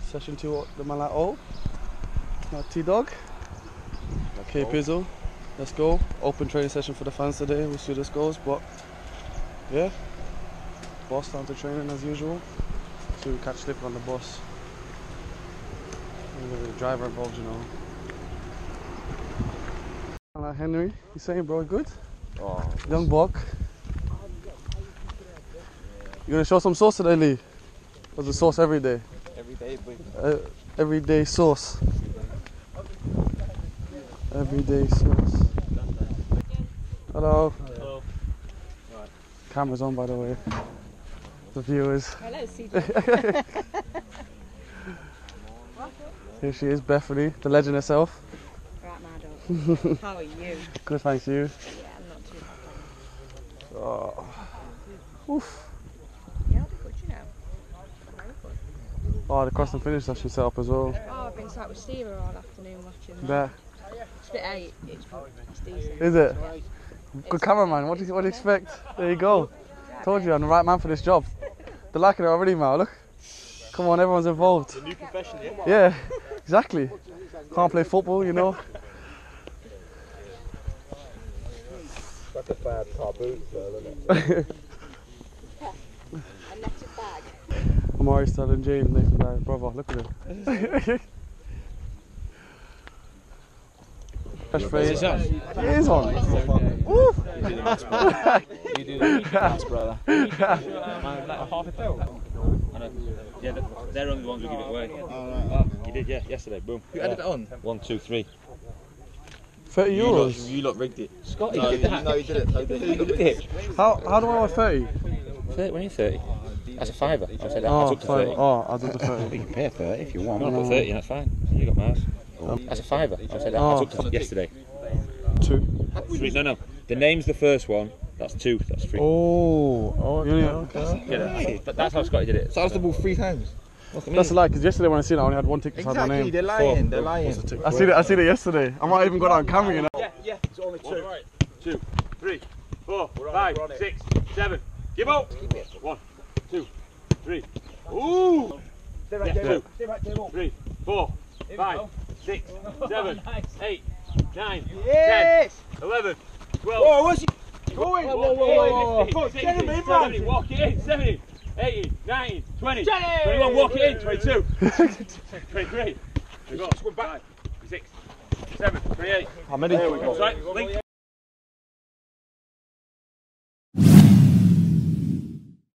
Session 2, the man like, oh, T-Dog. Okay, Pizzle, let's go. Open training session for the fans today. We'll see how this goes, but yeah, boss down to training as usual. So we catch slip on the bus. And the driver involved, you know. Hello, Henry. You saying, bro, good? Oh, Young buck. You gonna show some sauce today, Lee? Or the sauce every day? every day, boy. Everyday sauce. Everyday sauce. Hello. Hello. Right. Camera's on, by the way. The viewers. Hello, CJ. Here she is, Bethany, the legend herself. Right, Mado. How are you? Good, thanks you. Yeah, I'm not too bad. Oh. Oof. Yeah, I'll be good, you know. Very good. Oh, the cross and finish session set up as well. Oh, I've been sat with Steve all afternoon watching that. There. It's a bit 8. It's decent. Is it? Good cameraman. What do you expect? There you go. Told you I'm the right man for this job. They're liking it already, Mal. Look. Come on, everyone's involved. It's a new profession here. Yeah, exactly. Can't play football, you know. Like a fab car boots, though, isn't it? A netted bag. I'm already telling James next to my brother. Look at him. Fresh face. Is it on? It is on. Woo! You do the dance, brother. Like half a pound. Yeah, they're only the ones who give it away. Oh, you did, yeah, yesterday, boom. You added it on? 1, 2, 3. 30 euros? You lot rigged it. Scott, No, you did it. You did it. How do I want 30? 30, when are you 30? That's a fiver. I said that Oh, adds up to 30. oh, I'll do the 30. You can pay 30 if you want. No, I put 30, that's fine. You got Mars. That's a fiver. I said that adds up to yesterday. 2. 3, no. The name's the first one. That's 2. That's 3. Oh, okay. Yeah, but that's how Scotty did it. So I was the ball 3 times. That's a lie, because yesterday when I seen it, I only had one ticket beside my name. They're lying. They're lying. I seen it yesterday. I might even got it on camera, you know. Yeah, it's only 2. 2, 3, 4, 5, 6, 7. Give up! 1, 2, 3. Ooh! Yeah, 2, 3, 4, 5, 6, 7, 8, 9, 10, 11, 12. Whoa, what's he going? Whoa. 16, 17, walk it in. 17, 18, 19, 20, 21, walk it in. 22, 23, 24, 25, 26, 27, 28. How many? There we go. Right, link.